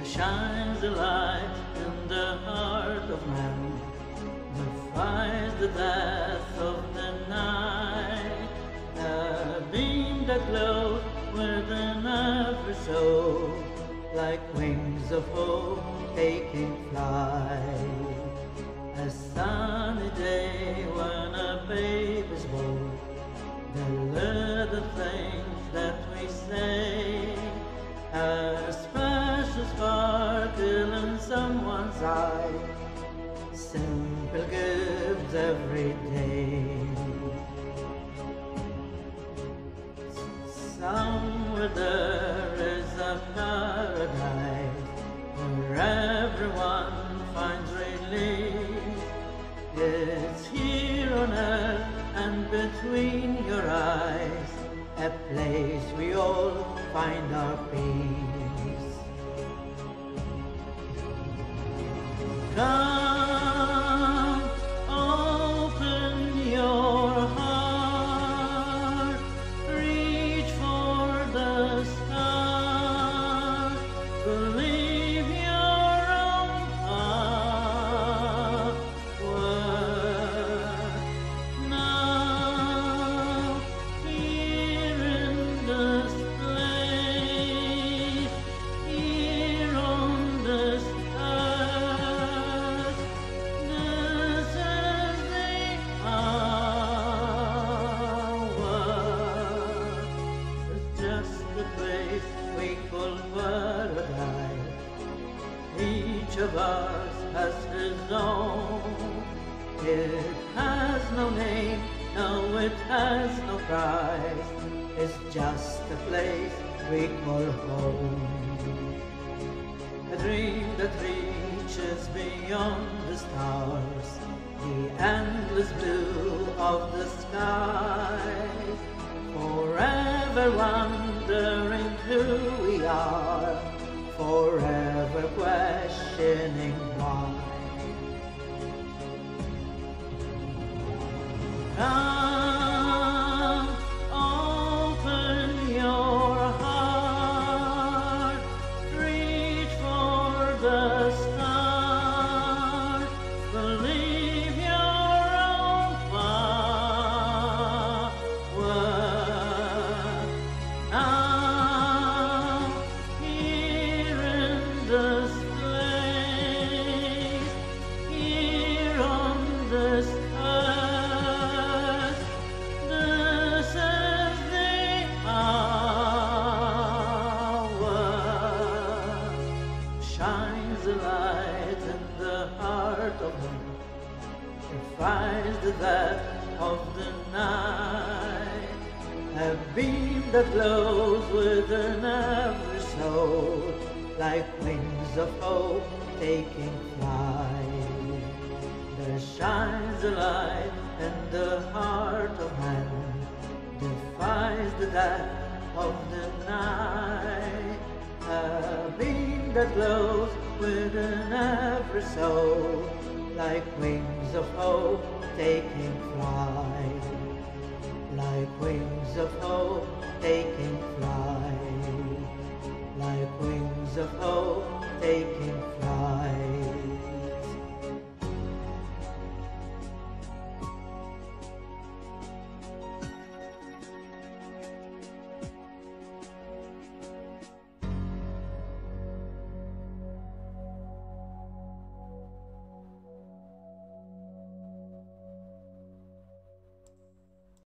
shines a light in the heart of man, defies the death of the night, a beam that glows within every soul, like wings of hope taking flight. A sunny day when a baby's born, the little things that we say, a special sparkle in someone's eye, simple gifts every day. Somewhere there is a paradise where everyone finds relief. It's here on earth and between your eyes, a place we all find our peace. Come, open your heart, reach for the stars, believe your own power. Now, here in this place, here on this earth, this is the hour. It's just a place we call paradise. Each of us has his own. It has no name, no, it has no price. It's just a place we call home. A dream that reaches beyond the stars, the endless blue of the skies, forever wondering who we are, forever questioning why. Come, open your heart, reach for the stars, believe your own power. Now, here in this place, here on this earth, this is the hour. Shines a light in the heart of man, defies the depth of the night, a beam that glows within every soul, like wings of hope taking flight. There shines a light in the heart of man, defies the depth of the night, a beam that glows within every soul, like wings of hope taking flight, like wings of hope taking flight, like wings of hope taking